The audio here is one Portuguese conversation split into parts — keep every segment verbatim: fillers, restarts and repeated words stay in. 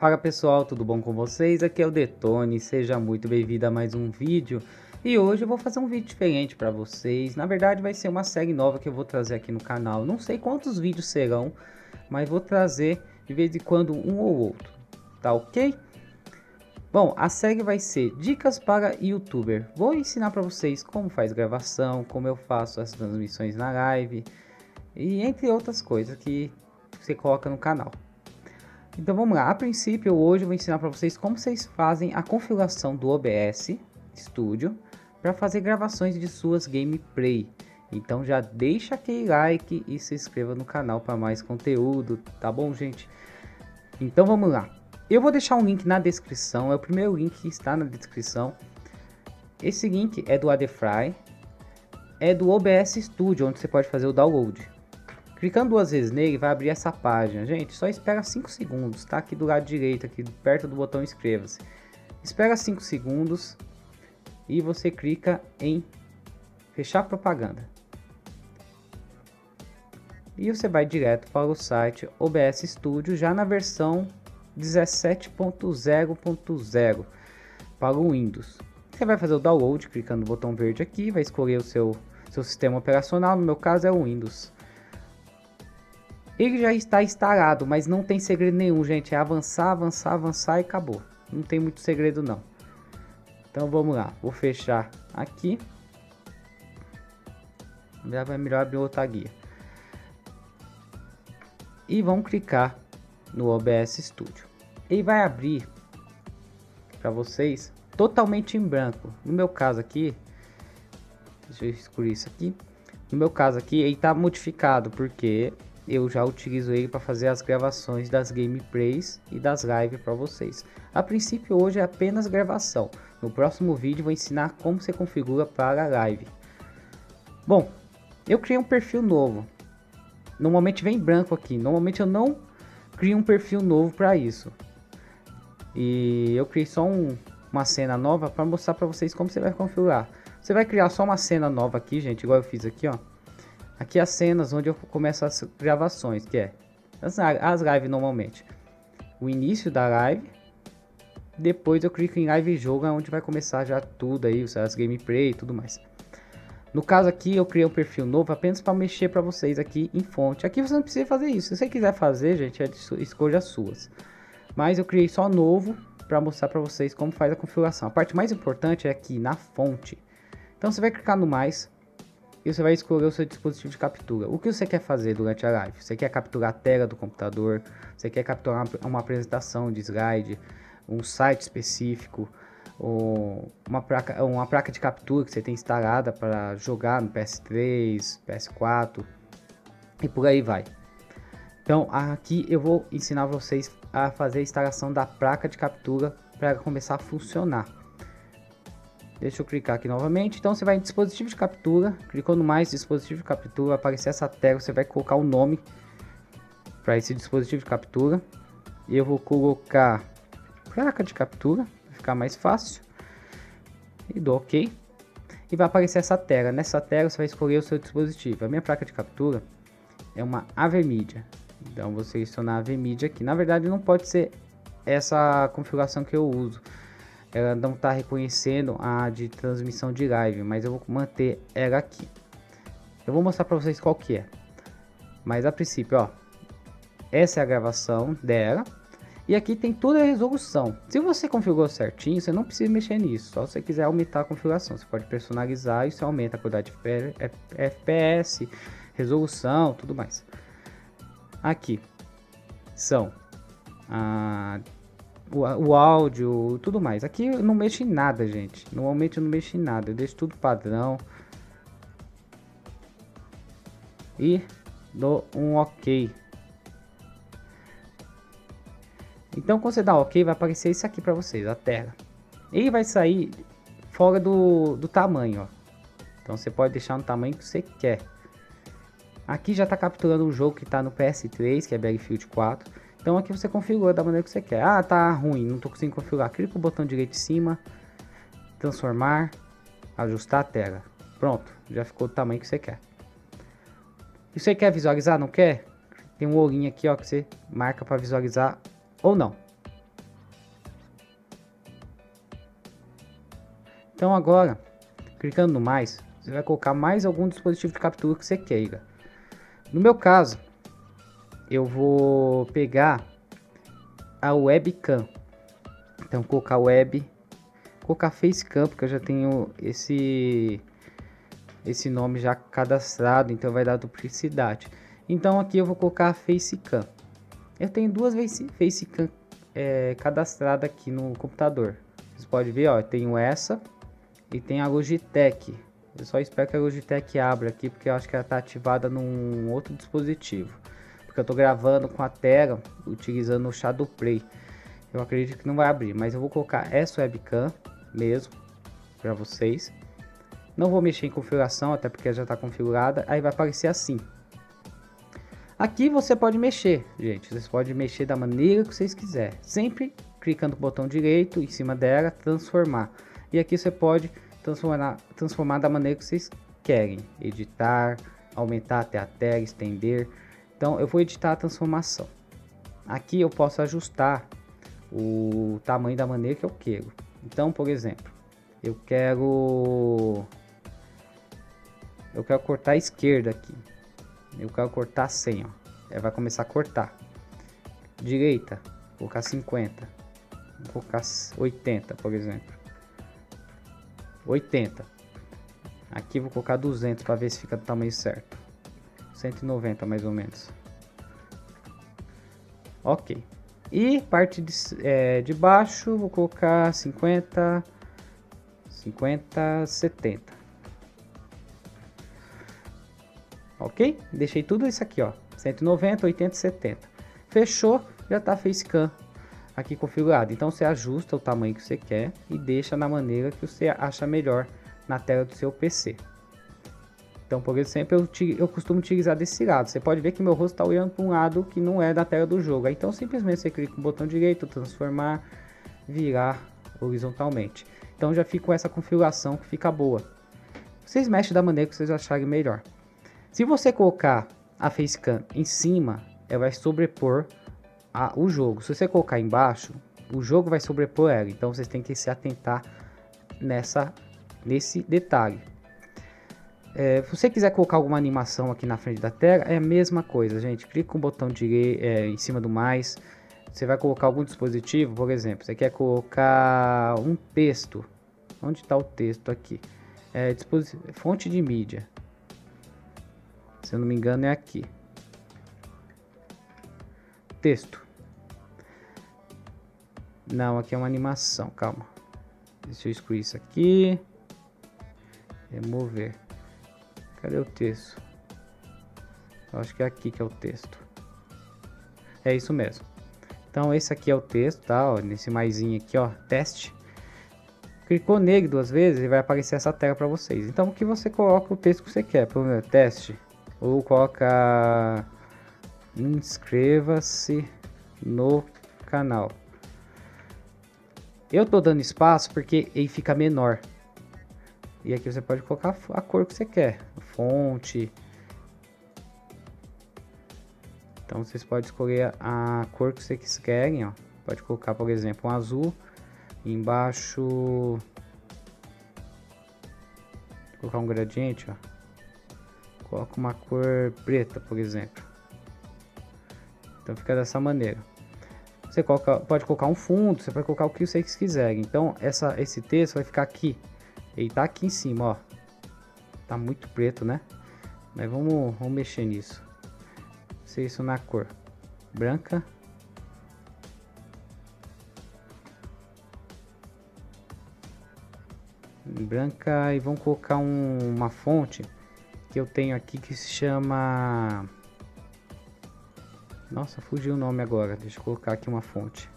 Fala pessoal, tudo bom com vocês? Aqui é o Detone, seja muito bem-vindo a mais um vídeo. E hoje eu vou fazer um vídeo diferente para vocês. Na verdade vai ser uma série nova que eu vou trazer aqui no canal. Não sei quantos vídeos serão, mas vou trazer de vez em quando um ou outro, tá ok? Bom, a série vai ser Dicas para YouTuber. Vou ensinar para vocês como faz gravação, como eu faço as transmissões na live e entre outras coisas que você coloca no canal. Então vamos lá, a princípio hoje eu vou ensinar para vocês como vocês fazem a configuração do O B S Studio para fazer gravações de suas gameplay. Então já deixa aquele like e se inscreva no canal para mais conteúdo, tá bom gente? Então vamos lá, eu vou deixar um link na descrição, é o primeiro link que está na descrição. Esse link é do Adefry, é do O B S Studio, onde você pode fazer o download. Clicando duas vezes nele, vai abrir essa página. Gente, só espera cinco segundos. Tá aqui do lado direito, aqui perto do botão inscreva-se. Espera cinco segundos e você clica em fechar propaganda. E você vai direto para o site O B S Studio, já na versão dezessete ponto zero ponto zero para o Windows. Você vai fazer o download clicando no botão verde aqui, vai escolher o seu, seu sistema operacional, no meu caso é o Windows. Ele já está instalado, mas não tem segredo nenhum, gente. É avançar, avançar, avançar e acabou. Não tem muito segredo não. Então vamos lá. Vou fechar aqui. Já vai melhor abrir outra guia. E vamos clicar no O B S Studio. Ele vai abrir para vocês totalmente em branco. No meu caso aqui, deixa eu excluir isso aqui. No meu caso aqui, ele está modificado porque eu já utilizo ele para fazer as gravações das gameplays e das lives para vocês. A princípio hoje é apenas gravação. No próximo vídeo vou ensinar como você configura para a live. Bom, eu criei um perfil novo. Normalmente vem branco aqui. Normalmente eu não crio um perfil novo para isso. E eu criei só um, uma cena nova para mostrar para vocês como você vai configurar. Você vai criar só uma cena nova aqui, gente, igual eu fiz aqui, ó. Aqui as cenas onde eu começo as gravações, que é as, as lives normalmente. O início da live. Depois eu clico em live jogo, onde vai começar já tudo aí, as gameplay e tudo mais. No caso aqui eu criei um perfil novo apenas para mexer para vocês aqui em fonte. Aqui você não precisa fazer isso. Se você quiser fazer, gente, é de escolha suas. Mas eu criei só novo para mostrar para vocês como faz a configuração. A parte mais importante é aqui na fonte. Então você vai clicar no mais. E você vai escolher o seu dispositivo de captura. O que você quer fazer durante a live? Você quer capturar a tela do computador? Você quer capturar uma, uma apresentação de slide? Um site específico? Ou uma placa, uma placa de captura que você tem instalada para jogar no P S três, P S quatro? E por aí vai. Então aqui eu vou ensinar vocês a fazer a instalação da placa de captura para começar a funcionar. Deixa eu clicar aqui novamente. Então você vai em dispositivo de captura, clicou no mais dispositivo de captura, vai aparecer essa tela, você vai colocar o nome para esse dispositivo de captura. E eu vou colocar placa de captura, para ficar mais fácil. E dou OK. E vai aparecer essa tela. Nessa tela você vai escolher o seu dispositivo. A minha placa de captura é uma AVMedia. Então vou selecionar a AVMedia aqui. Na verdade não pode ser essa configuração que eu uso. Ela não está reconhecendo a de transmissão de live, mas eu vou manter ela aqui. Eu vou mostrar para vocês qual que é. Mas a princípio, ó, essa é a gravação dela. E aqui tem toda a resolução. Se você configurou certinho, você não precisa mexer nisso. Só se você quiser aumentar a configuração, você pode personalizar e isso aumenta a qualidade de F P S, resolução, tudo mais. Aqui são a O, o áudio, tudo mais. Aqui eu não mexo em nada, gente. Normalmente eu não mexo em nada. Eu deixo tudo padrão. E dou um OK. Então quando você dá OK, vai aparecer isso aqui para vocês, a tela. E vai sair fora do, do tamanho, ó. Então você pode deixar no tamanho que você quer. Aqui já está capturando o jogo que está no P S três, que é Battlefield quatro. Então aqui você configura da maneira que você quer. Ah, tá ruim, não tô conseguindo configurar. Clica no botão direito em cima, transformar, ajustar a tela. Pronto, já ficou do tamanho que você quer. E você quer visualizar, não quer? Tem um olhinho aqui, ó, que você marca para visualizar ou não. Então agora, clicando no mais, você vai colocar mais algum dispositivo de captura que você queira. No meu caso, eu vou pegar a webcam. Então colocar web, colocar facecam, porque eu já tenho esse esse nome já cadastrado, então vai dar duplicidade. Então aqui eu vou colocar a facecam. Eu tenho duas facecam é, cadastradas aqui no computador. Vocês podem ver, ó, eu tenho essa e tem a Logitech. Eu só espero que a Logitech abra aqui, porque eu acho que ela está ativada num outro dispositivo. Porque eu estou gravando com a tela, utilizando o Shadowplay. Eu acredito que não vai abrir, mas eu vou colocar essa webcam mesmo para vocês. Não vou mexer em configuração, até porque já está configurada. Aí vai aparecer assim. Aqui você pode mexer, gente. Vocês podem mexer da maneira que vocês quiserem. Sempre clicando no botão direito em cima dela, transformar. E aqui você pode transformar, transformar da maneira que vocês querem. Editar, aumentar até a tela, estender. Então eu vou editar a transformação. Aqui eu posso ajustar o tamanho da maneira que eu quero. Então, por exemplo, eu quero eu quero cortar a esquerda aqui. Eu quero cortar cem, ó. Aí vai começar a cortar. Direita, vou colocar cinquenta. Vou colocar oitenta, por exemplo. oitenta. Aqui vou colocar duzentos para ver se fica do tamanho certo. cento e noventa mais ou menos. Ok. E parte de, é, de baixo vou colocar cinquenta, cinquenta, setenta. Ok? Deixei tudo isso aqui, ó. cento e noventa, oitenta, setenta. Fechou, já tá a facecam aqui configurado. Então você ajusta o tamanho que você quer e deixa na maneira que você acha melhor na tela do seu P C. Então, por exemplo, eu, eu costumo utilizar desse lado. Você pode ver que meu rosto está olhando para um lado que não é da tela do jogo. Então, simplesmente você clica no botão direito, transformar, virar horizontalmente. Então, já fica com essa configuração que fica boa. Vocês mexem da maneira que vocês acharem melhor. Se você colocar a facecam em cima, ela vai sobrepor a, o jogo. Se você colocar embaixo, o jogo vai sobrepor ela. Então, vocês têm que se atentar nessa, nesse detalhe. É, se você quiser colocar alguma animação aqui na frente da tela, é a mesma coisa, gente. Clica com o botão direito é, em cima do mais. Você vai colocar algum dispositivo, por exemplo, você quer colocar um texto. Onde está o texto aqui? É, fonte de mídia. Se eu não me engano é aqui. Texto. Não, aqui é uma animação, calma. Deixa eu excluir isso aqui. Remover. Cadê o texto? Eu acho que é aqui que é o texto. É isso mesmo. Então esse aqui é o texto, tá? Ó, nesse maisinho aqui, ó, teste. Clicou nele duas vezes e vai aparecer essa tela para vocês. Então aqui você coloca o texto que você quer, por exemplo, teste. Ou coloca inscreva-se no canal. Eu tô dando espaço porque ele fica menor. E aqui você pode colocar a cor que você quer, fonte. Então vocês podem escolher a cor que vocês querem, ó. Pode colocar, por exemplo, um azul. Embaixo, vou colocar um gradiente, ó. Coloca uma cor preta, por exemplo. Então fica dessa maneira. Você coloca, pode colocar um fundo, você pode colocar o que vocês quiserem. Então essa, esse texto vai ficar aqui. Ele tá aqui em cima, ó. Tá muito preto, né? Mas vamos, vamos mexer nisso. Se isso na cor branca. Branca, e vamos colocar um, uma fonte que eu tenho aqui que se chama... Nossa, fugiu o nome agora. Deixa eu colocar aqui uma fonte.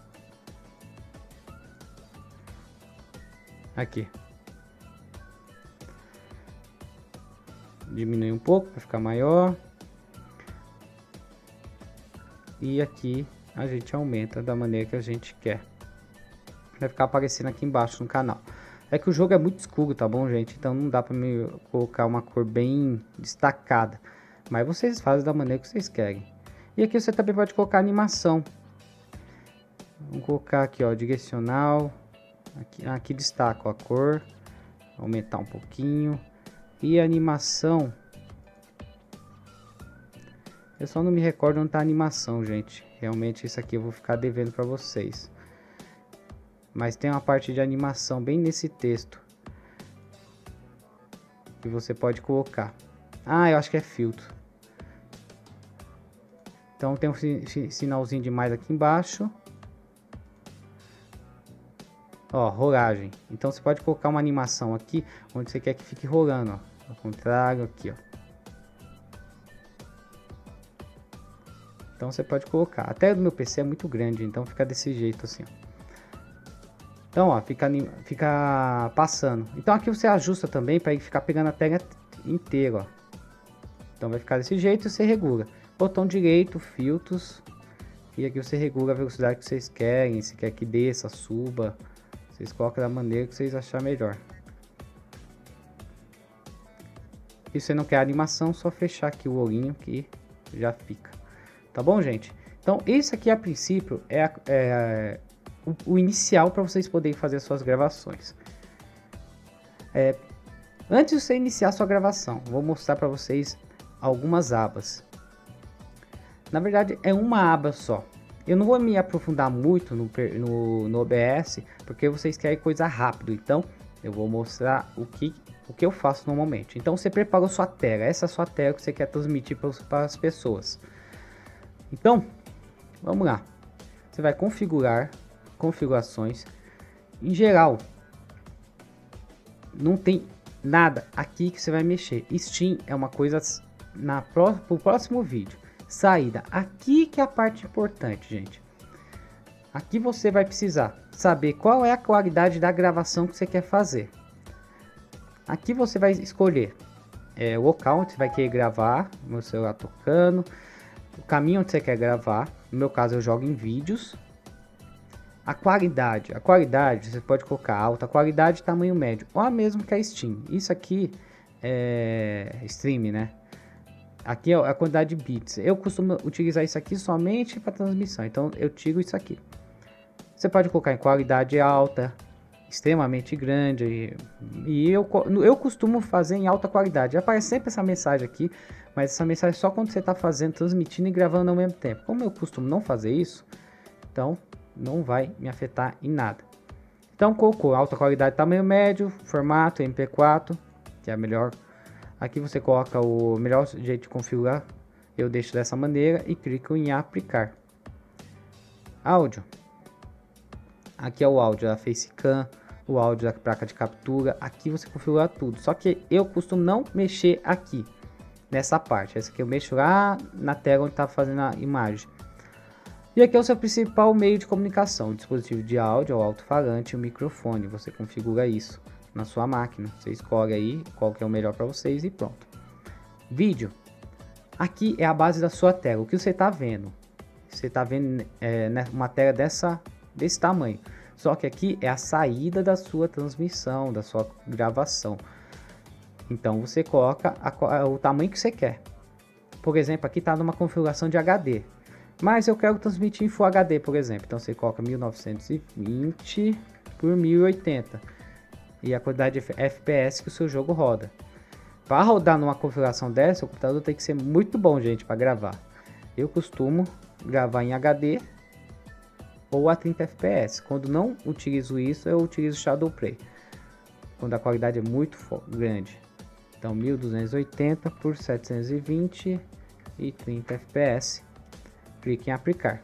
Aqui. Diminui um pouco para ficar maior. E aqui a gente aumenta da maneira que a gente quer. Vai ficar aparecendo aqui embaixo no canal. É que o jogo é muito escuro, tá bom, gente? Então não dá para me colocar uma cor bem destacada. Mas vocês fazem da maneira que vocês querem. E aqui você também pode colocar animação. Vamos colocar aqui, ó, direcional. Aqui, aqui destaca ó, a cor. aumentar um pouquinho. E a animação, eu só não me recordo onde tá a animação, gente. Realmente isso aqui eu vou ficar devendo para vocês. Mas tem uma parte de animação bem nesse texto que você pode colocar. Ah, eu acho que é filtro. Então tem um sinalzinho de mais aqui embaixo. Ó, rolagem. Então você pode colocar uma animação aqui onde você quer que fique rolando, ó. Ao contrário aqui, ó. Então você pode colocar. Até do meu P C é muito grande, então fica desse jeito assim, ó. Então, ó, fica, fica passando. Então aqui você ajusta também para ele ficar pegando a tela inteira, ó. Então vai ficar desse jeito e você regula. Botão direito, filtros. E aqui você regula a velocidade que vocês querem. Se quer que desça, suba. Vocês colocam da maneira que vocês acharem melhor. E se você não quer animação, só fechar aqui o olhinho que já fica. Tá bom, gente? Então, esse aqui a princípio é, a, é o, o inicial para vocês poderem fazer suas gravações. É, antes de você iniciar sua gravação, vou mostrar para vocês algumas abas. Na verdade, é uma aba só. Eu não vou me aprofundar muito no, no, no O B S, porque vocês querem coisa rápido. Então, eu vou mostrar o que... o que eu faço normalmente. Então você preparou sua tela, essa é a sua tela que você quer transmitir para as pessoas. Então, vamos lá. Você vai configurar, configurações. Em geral, não tem nada aqui que você vai mexer. Steam é uma coisa na pro, pro próximo vídeo. Saída, aqui que é a parte importante, gente. Aqui você vai precisar saber qual é a qualidade da gravação que você quer fazer. Aqui você vai escolher é, o local onde você vai querer gravar, meu celular tocando, o caminho onde você quer gravar. No meu caso eu jogo em vídeos. A qualidade, a qualidade você pode colocar alta qualidade, tamanho médio, ou a mesma que a Steam. Isso aqui é stream, né? Aqui é a quantidade de bits. Eu costumo utilizar isso aqui somente para transmissão, então eu tiro isso aqui. Você pode colocar em qualidade alta, extremamente grande, e eu, eu costumo fazer em alta qualidade. Aparece sempre essa mensagem aqui, mas essa mensagem é só quando você está fazendo, transmitindo e gravando ao mesmo tempo. Como eu costumo não fazer isso, então não vai me afetar em nada. Então colocou alta qualidade, tamanho médio, formato M P quatro, que é a melhor. Aqui você coloca o melhor jeito de configurar, eu deixo dessa maneira e clico em aplicar. Áudio. Aqui é o áudio da Facecam, o áudio da placa de captura. Aqui você configura tudo. Só que eu costumo não mexer aqui, nessa parte. Essa aqui eu mexo lá na tela onde está fazendo a imagem. E aqui é o seu principal meio de comunicação. O dispositivo de áudio, o alto-falante e o microfone. Você configura isso na sua máquina. Você escolhe aí qual que é o melhor para vocês e pronto. Vídeo. Aqui é a base da sua tela. O que você está vendo? Você está vendo é, uma tela dessa... desse tamanho, só que aqui é a saída da sua transmissão, da sua gravação. Então você coloca a, o tamanho que você quer. Por exemplo, aqui está numa configuração de H D, mas eu quero transmitir em Full H D, por exemplo. Então você coloca mil novecentos e vinte por mil e oitenta e a quantidade de F P S que o seu jogo roda. Para rodar numa configuração dessa, o computador tem que ser muito bom, gente, para gravar. Eu costumo gravar em H D ou a trinta F P S. Quando não utilizo isso, eu utilizo Shadow Play, quando a qualidade é muito grande. Então mil duzentos e oitenta por setecentos e vinte e trinta F P S. Clique em aplicar.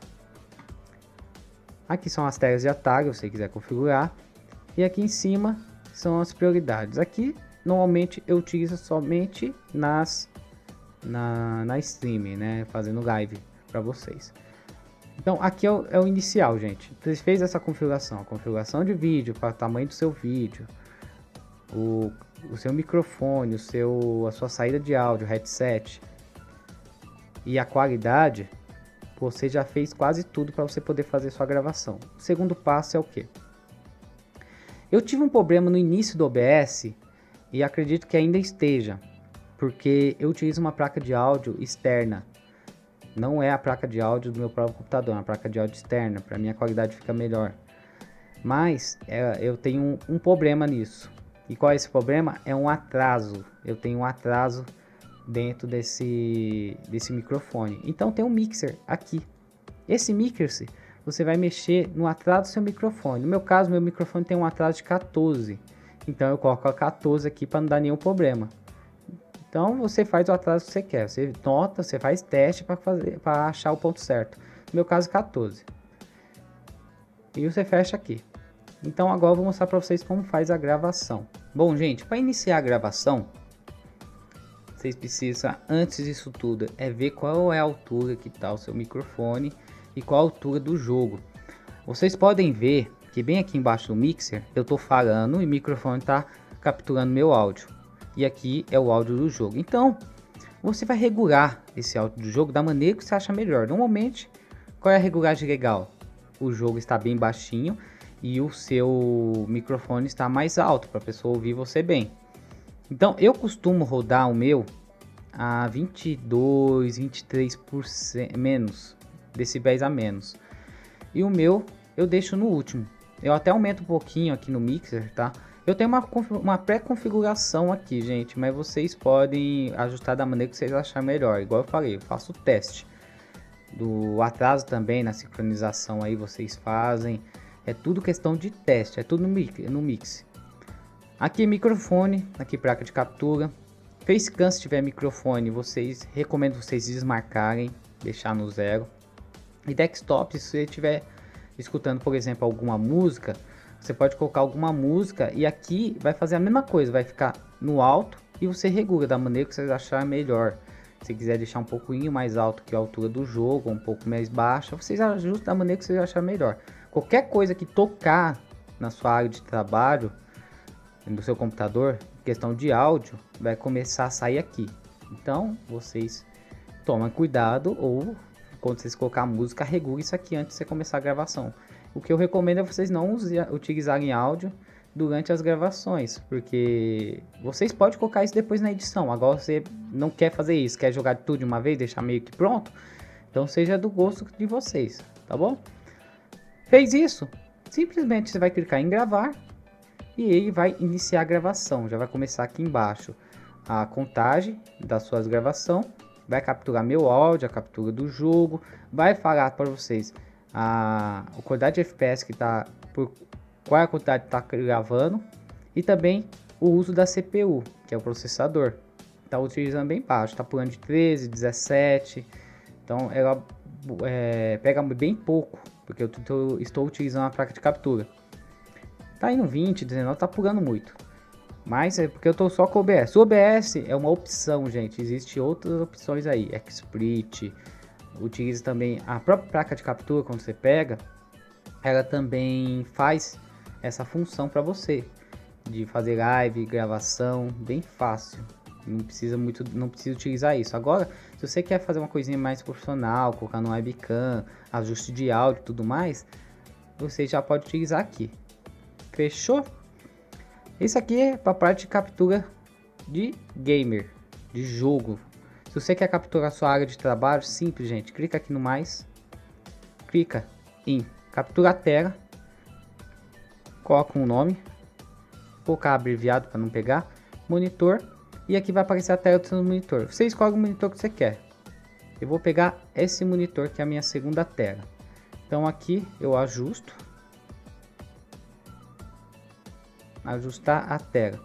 Aqui são as telas de atalho, se você quiser configurar. E aqui em cima são as prioridades. Aqui normalmente eu utilizo somente nas na, na stream, né, fazendo live para vocês. Então aqui é o, é o inicial, gente. Você fez essa configuração, a configuração de vídeo para o tamanho do seu vídeo, o, o seu microfone, o seu, a sua saída de áudio, headset e a qualidade. Você já fez quase tudo para você poder fazer sua gravação. O segundo passo é o que? Eu tive um problema no início do O B S e acredito que ainda esteja, porque eu utilizo uma placa de áudio externa. Não é a placa de áudio do meu próprio computador, é uma placa de áudio externa, para mim a qualidade fica melhor. Mas é, eu tenho um, um problema nisso. E qual é esse problema? É um atraso. Eu tenho um atraso dentro desse, desse microfone. Então tem um mixer aqui. Esse mixer, você vai mexer no atraso do seu microfone. No meu caso, meu microfone tem um atraso de quatorze. Então eu coloco a quatorze aqui para não dar nenhum problema. Então você faz o atraso que você quer. Você nota, você faz teste para fazer, para achar o ponto certo. No meu caso, quatorze. E você fecha aqui. Então agora eu vou mostrar para vocês como faz a gravação. Bom, gente, para iniciar a gravação, vocês precisam, antes disso tudo, é ver qual é a altura que está o seu microfone e qual a altura do jogo. Vocês podem ver que bem aqui embaixo do mixer eu estou falando e o microfone está capturando meu áudio. E aqui é o áudio do jogo. Então, você vai regular esse áudio do jogo da maneira que você acha melhor. Normalmente, qual é a regulagem legal? O jogo está bem baixinho e o seu microfone está mais alto para a pessoa ouvir você bem. Então eu costumo rodar o meu a vinte e dois, vinte e três por cento menos, decibéis a menos. E o meu eu deixo no último. Eu até aumento um pouquinho aqui no mixer, tá? Eu tenho uma, uma pré-configuração aqui, gente, mas vocês podem ajustar da maneira que vocês acharem melhor. Igual eu falei, eu faço o teste do atraso também na sincronização aí vocês fazem. É tudo questão de teste, é tudo no mix. No mix. Aqui microfone, aqui placa de captura. Facecam, se tiver microfone, vocês recomendo vocês desmarcarem, deixar no zero. E desktop, se você estiver escutando, por exemplo, alguma música, você pode colocar alguma música e aqui vai fazer a mesma coisa, vai ficar no alto e você regula da maneira que vocês acharem melhor. Se quiser deixar um pouquinho mais alto que a altura do jogo, um pouco mais baixa, vocês ajustam da maneira que vocês acharem melhor. Qualquer coisa que tocar na sua área de trabalho, no seu computador, questão de áudio, vai começar a sair aqui. Então, vocês tomem cuidado ou quando vocês colocar a música, regule isso aqui antes de você começar a gravação. O que eu recomendo é vocês não utilizarem áudio durante as gravações, porque vocês podem colocar isso depois na edição. Agora você não quer fazer isso, quer jogar tudo de uma vez, deixar meio que pronto, então seja do gosto de vocês, tá bom? Fez isso, simplesmente você vai clicar em gravar e ele vai iniciar a gravação. Já vai começar aqui embaixo a contagem da sua gravação, vai capturar meu áudio, a captura do jogo, vai falar para vocês a, a quantidade de F P S que está, por qual é a quantidade que está gravando e também o uso da C P U, que é o processador. Está utilizando bem baixo, está pulando de treze, dezessete, então ela é, pega bem pouco, porque eu tô, estou utilizando a placa de captura. Tá indo vinte, dezenove, tá pulando muito. Mas é porque eu tô só com o O B S. O O B S é uma opção, gente. Existem outras opções aí. XSplit. Utiliza também a própria placa de captura quando você pega. Ela também faz essa função para você. De fazer live, gravação. Bem fácil. Não precisa muito, não precisa utilizar isso. Agora, se você quer fazer uma coisinha mais profissional, colocar no webcam, ajuste de áudio e tudo mais, você já pode utilizar aqui. Fechou? Isso aqui é para a parte de captura de gamer, de jogo. Se você quer capturar sua área de trabalho, simples, gente. Clica aqui no mais. Clica em captura a tela. Coloca um nome. Vou colocar abreviado para não pegar. Monitor. E aqui vai aparecer a tela do seu monitor. Você escolhe o monitor que você quer. Eu vou pegar esse monitor que é a minha segunda tela. Então aqui eu ajusto. Ajustar a tela.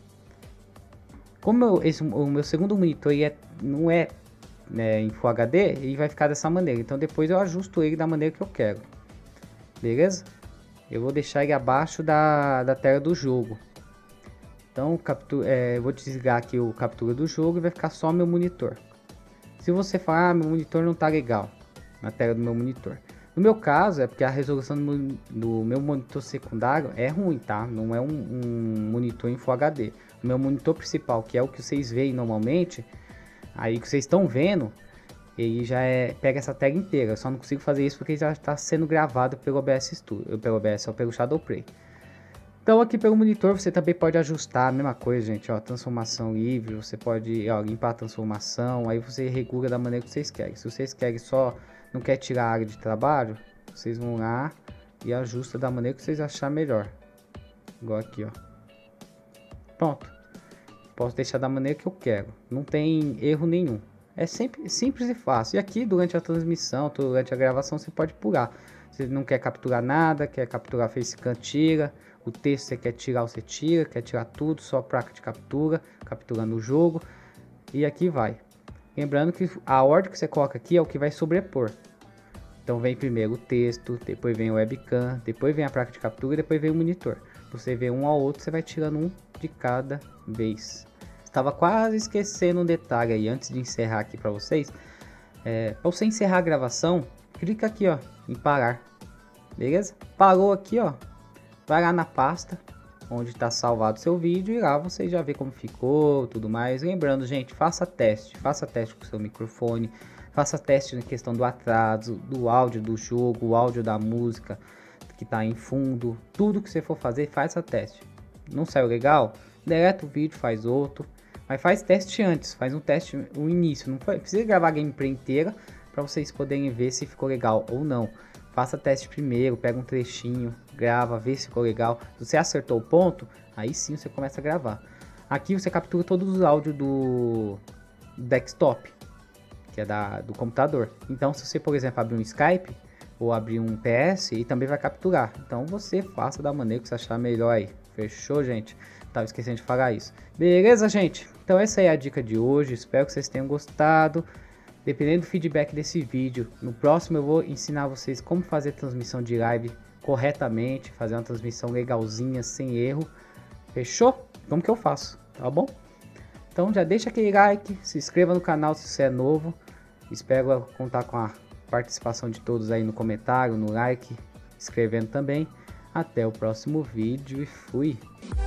Como eu, esse, o meu segundo monitor é, não é, é em Full H D, ele vai ficar dessa maneira. Então depois eu ajusto ele da maneira que eu quero. Beleza? Eu vou deixar ele abaixo da, da tela do jogo. Então captura, é, eu vou desligar aqui o captura do jogo e vai ficar só meu monitor. Se você falar, ah, meu monitor não tá legal na tela do meu monitor. No meu caso, é porque a resolução do meu, do meu monitor secundário é ruim, tá? Não é um, um monitor em Full H D. O meu monitor principal, que é o que vocês veem normalmente, aí que vocês estão vendo, ele já é, pega essa tela inteira. Eu só não consigo fazer isso porque já está sendo gravado pelo O B S Studio, pelo O B S ou pelo Shadowplay. Então aqui pelo monitor você também pode ajustar a mesma coisa, gente, ó, transformação livre, você pode, ó, limpar a transformação, aí você regula da maneira que vocês querem. Se vocês querem só, não quer tirar a área de trabalho, vocês vão lá e ajusta da maneira que vocês acharem melhor. Igual aqui, ó. Pronto. Posso deixar da maneira que eu quero. Não tem erro nenhum. É sempre simples e fácil. E aqui, durante a transmissão, durante a gravação, você pode pular. Você não quer capturar nada, quer capturar facecam, tira. O texto você quer tirar, você tira. Quer tirar tudo, só a placa de captura, capturando o jogo. E aqui vai. Lembrando que a ordem que você coloca aqui é o que vai sobrepor. Então vem primeiro o texto, depois vem o webcam, depois vem a placa de captura e depois vem o monitor. Você vê um ao outro, você vai tirando um de cada vez. Estava quase esquecendo um detalhe aí, antes de encerrar aqui para vocês. É, para você encerrar a gravação, clica aqui ó, em parar. Beleza? Parou aqui ó, vai lá na pasta onde está salvado seu vídeo e lá você já vê como ficou, tudo mais. Lembrando, gente, faça teste, faça teste com o seu microfone, faça teste na questão do atraso, do áudio do jogo, o áudio da música que está em fundo, tudo que você for fazer, faça teste. Não saiu legal? Deleta o vídeo, faz outro, mas faz teste antes, faz um teste no início, não precisa gravar a gameplay inteira para vocês poderem ver se ficou legal ou não. Faça teste primeiro, pega um trechinho, grava, vê se ficou legal. Se você acertou o ponto, aí sim você começa a gravar. Aqui você captura todos os áudios do desktop, que é da, do computador. Então se você, por exemplo, abrir um Skype ou abrir um P S, e também vai capturar. Então você faça da maneira que você achar melhor aí. Fechou, gente? Tava esquecendo de falar isso. Beleza, gente? Então essa é a dica de hoje. Espero que vocês tenham gostado. Dependendo do feedback desse vídeo, no próximo eu vou ensinar vocês como fazer transmissão de live corretamente, fazer uma transmissão legalzinha, sem erro. Fechou? Como que eu faço, tá bom? Então já deixa aquele like, se inscreva no canal se você é novo. Espero contar com a participação de todos aí no comentário, no like, escrevendo também. Até o próximo vídeo e fui!